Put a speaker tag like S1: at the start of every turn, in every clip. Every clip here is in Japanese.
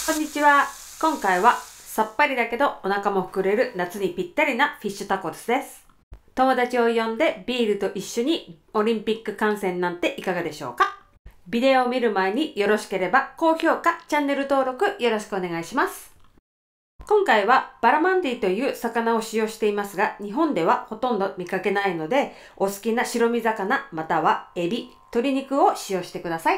S1: こんにちは。今回はさっぱりだけどお腹も膨れる夏にぴったりなフィッシュタコスです。友達を呼んでビールと一緒にオリンピック観戦なんていかがでしょうか。ビデオを見る前によろしければ高評価、チャンネル登録よろしくお願いします。今回はバラマンディという魚を使用していますが、日本ではほとんど見かけないので、お好きな白身魚またはエビ、鶏肉を使用してください。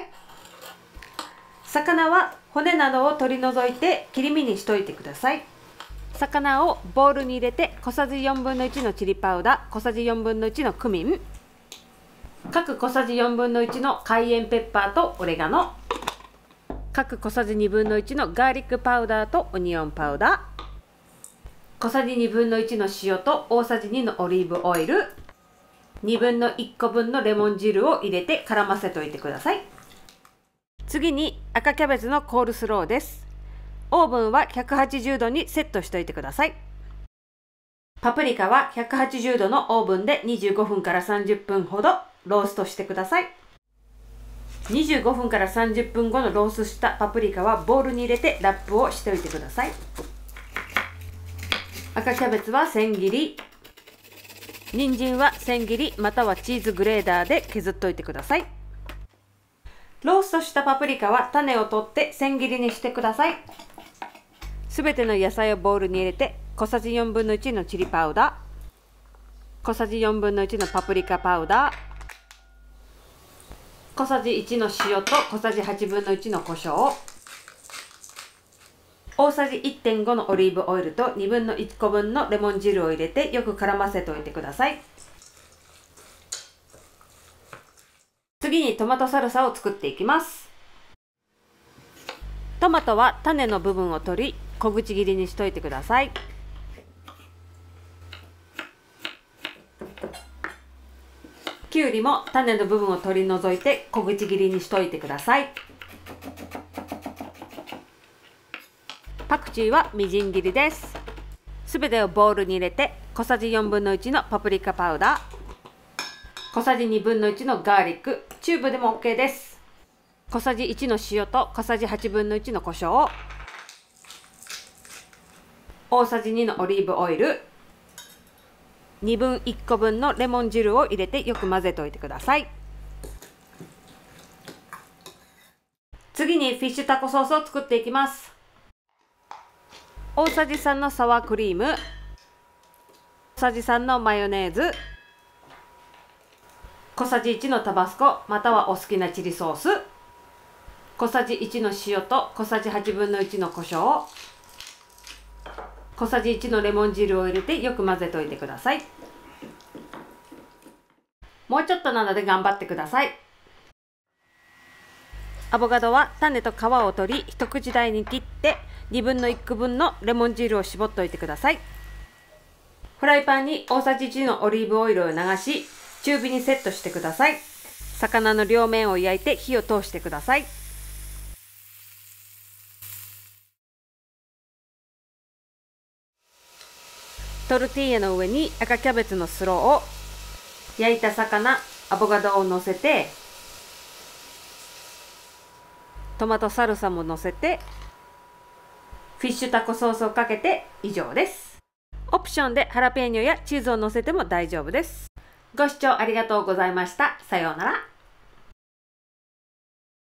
S1: 魚は骨などを取り除いて切り身にしといてください。魚をボウルに入れて小さじ4分の1のチリパウダー、小さじ4分の1のクミン、各小さじ4分の1のカイエンペッパーとオレガノ、各小さじ2分の1のガーリックパウダーとオニオンパウダー、小さじ2分の1の塩と大さじ2のオリーブオイル、2分の1個分のレモン汁を入れて絡ませておいてください。次に赤キャベツのコールスローです。オーブンは180度にセットしておいてください。パプリカは180度のオーブンで25分から30分ほどローストしてください。25分から30分後のロースしたパプリカはボウルに入れてラップをしておいてください。赤キャベツは千切り、人参は千切りまたはチーズグレーダーで削っておいてください。ローストしたパプリカは種を取って千切りにしてください。すべての野菜をボウルに入れて小さじ4分の1のチリパウダー、小さじ4分の1のパプリカパウダー、小さじ1の塩と小さじ8分の1の胡椒、大さじ 1.5 のオリーブオイルと2分の1個分のレモン汁を入れてよく絡ませておいてください。次にトマトサルサを作っていきます。トマトは種の部分を取り小口切りにしといてください。きゅうりも種の部分を取り除いて小口切りにしといてください。パクチーはみじん切りです。すべてをボウルに入れて小さじ4分の1のパプリカパウダー、小さじ2分の1のガーリック、チューブでも OK です。小さじ1の塩と小さじ8分の1の胡椒、大さじ2のオリーブオイル、2分1個分のレモン汁を入れてよく混ぜておいてください。次にフィッシュタコソースを作っていきます。大さじ3のサワークリーム、小さじ3のマヨネーズ、小さじ1のタバスコまたはお好きなチリソース、小さじ1の塩と小さじ8分の1の胡椒、小さじ1のレモン汁を入れてよく混ぜておいてください。もうちょっとなので頑張ってください。アボカドは種と皮を取り一口大に切って2分の1個分のレモン汁を絞っておいてください。フライパンに大さじ1のオリーブオイルを流し中火にセットしてください。魚の両面を焼いて火を通してください。トルティーヤの上に赤キャベツのスローを、焼いた魚、アボカドを乗せて、トマトサルサも乗せて、フィッシュタコソースをかけて以上です。オプションでハラペーニョやチーズを乗せても大丈夫です。ご視聴ありがとうございました。さようなら。